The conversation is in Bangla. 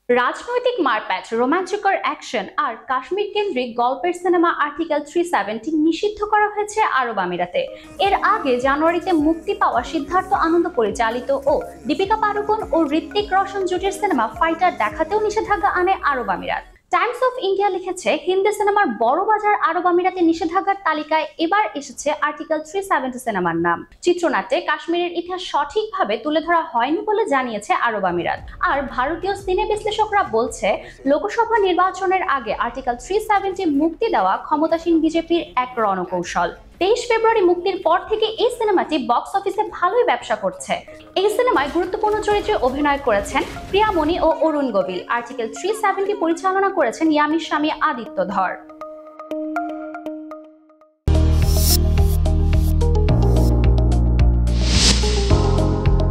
রাজনৈতিক মারপ্যাচ, রোমাঞ্চকর অ্যাকশন আর কাশ্মীর কেন্দ্রিক গল্পের সিনেমা আর্টিকেল 370 নিষিদ্ধ করা হয়েছে আরব আমিরাতে। এর আগে জানুয়ারিতে মুক্তি পাওয়া সিদ্ধার্থ আনন্দ পরিচালিত ও দীপিকা পাড়ুকোন ও ঋত্বিক রোশন জুটির সিনেমা ফাইটার দেখাতেও নিষেধাজ্ঞা আনে আরব আমিরাত। টাইমস অফ ইন্ডিয়া লিখেছে, হিন্দি সিনেমার বড় বাজার আরব আমিরাতে নিষেধাজ্ঞার তালিকায় এবার এসেছে আর্টিকেল 370 সিনেমার নাম। চিত্রনাট্যে কাশ্মীরের ইতিহাস সঠিকভাবে তুলে ধরা হয়নি বলে জানিয়েছে আরব আমিরাত। আর ভারতীয় সিনে বিশ্লেষকরা বলছে, লোকসভা নির্বাচনের আগে আর্টিকেল 370 মুক্তি দেওয়া ক্ষমতাসীন বিজেপির এক রণকৌশল। 23 ফেব্রুয়ারি মুক্তির পর থেকে এই সিনেমাটি বক্স অফিসে ভালোই ব্যবসা করছে। এই সিনেমায় গুরুত্বপূর্ণ চরিত্রে অভিনয় করেছেন প্রিয়ামণি ও অরুণ গোবিল। আর্টিকেল 370 পরিচালনা করেছেন ইয়ামির স্বামী আদিত্য ধর।